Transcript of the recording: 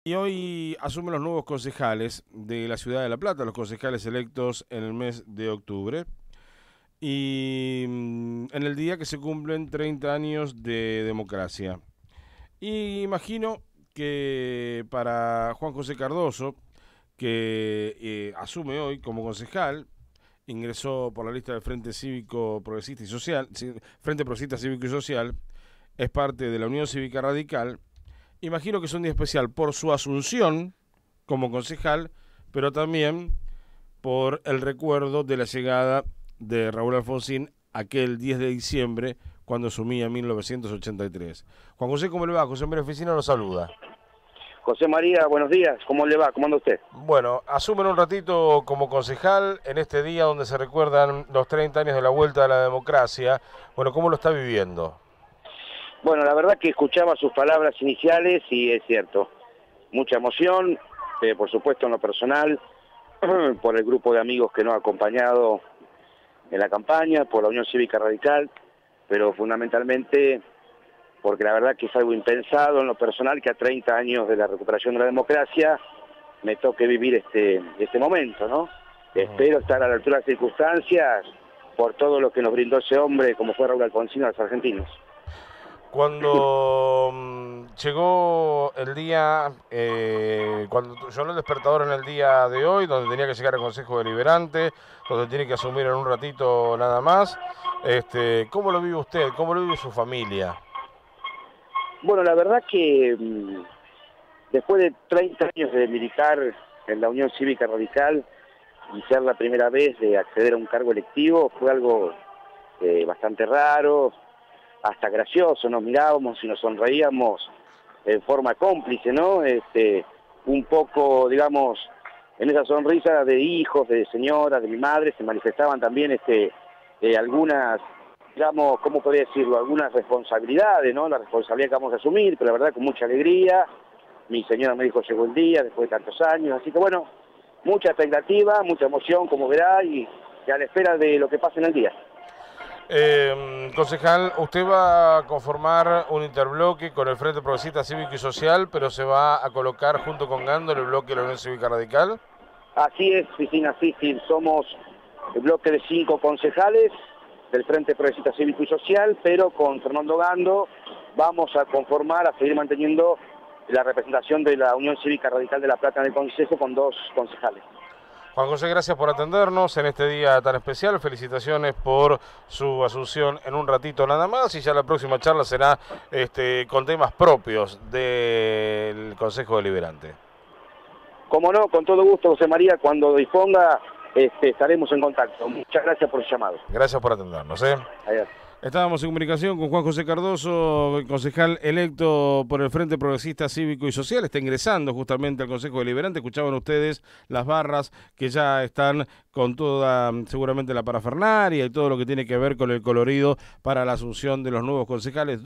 Y hoy asumen los nuevos concejales de la ciudad de La Plata, los concejales electos en el mes de octubre. Y en el día que se cumplen 30 años de democracia. Y imagino que para Juan José Cardoso, que asume hoy como concejal, ingresó por la lista del Frente Cívico Progresista y Social, Frente Progresista Cívico y Social, es parte de la Unión Cívica Radical. Imagino que es un día especial por su asunción como concejal, pero también por el recuerdo de la llegada de Raúl Alfonsín aquel 10 de diciembre cuando asumía en 1983. Juan José, ¿cómo le va? José María Oficina lo saluda. José María, buenos días. ¿Cómo le va? ¿Cómo anda usted? Bueno, asumen un ratito como concejal en este día donde se recuerdan los 30 años de la vuelta a la democracia. Bueno, ¿cómo lo está viviendo? Bueno, la verdad que escuchaba sus palabras iniciales y es cierto. Mucha emoción, por supuesto en lo personal, por el grupo de amigos que nos ha acompañado en la campaña, por la Unión Cívica Radical, pero fundamentalmente porque la verdad que es algo impensado en lo personal que a 30 años de la recuperación de la democracia me toque vivir este momento, ¿no? Espero estar a la altura de las circunstancias por todo lo que nos brindó ese hombre como fue Raúl Alfonsín a los argentinos. Cuando llegó el día, cuando sonó el despertador en el día de hoy, donde tenía que llegar al Consejo Deliberante, donde tiene que asumir en un ratito nada más, ¿cómo lo vive usted? ¿Cómo lo vive su familia? Bueno, la verdad que después de 30 años de militar en la Unión Cívica Radical y ser la primera vez de acceder a un cargo electivo, fue algo bastante raro, hasta gracioso. Nos mirábamos y nos sonreíamos en forma cómplice, ¿no? Un poco, digamos, en esa sonrisa de hijos, de señoras, de mi madre, se manifestaban también algunas, digamos, ¿cómo podría decirlo? Algunas responsabilidades, ¿no? La responsabilidad que vamos a asumir, pero la verdad con mucha alegría. Mi señora me dijo llegó el día, después de tantos años, así que bueno, mucha expectativa, mucha emoción, como verá, y a la espera de lo que pase en el día. Concejal, usted va a conformar un interbloque con el Frente Progresista Cívico y Social, pero se va a colocar junto con Gando en el bloque de la Unión Cívica Radical. Así es, Cristina, sí, somos el bloque de 5 concejales del Frente Progresista Cívico y Social, pero con Fernando Gando vamos a conformar, a seguir manteniendo la representación de la Unión Cívica Radical de La Plata en el Consejo con 2 concejales. Juan José, gracias por atendernos en este día tan especial. Felicitaciones por su asunción en un ratito nada más y ya la próxima charla será con temas propios del Consejo Deliberante. Como no, con todo gusto, José María, cuando disponga estaremos en contacto. Muchas gracias por su llamado. Gracias por atendernos. Adiós. Estábamos en comunicación con Juan José Cardoso, concejal electo por el Frente Progresista Cívico y Social. Está ingresando justamente al Consejo Deliberante. Escuchaban ustedes las barras que ya están con toda, seguramente, la parafernaria y todo lo que tiene que ver con el colorido para la asunción de los nuevos concejales.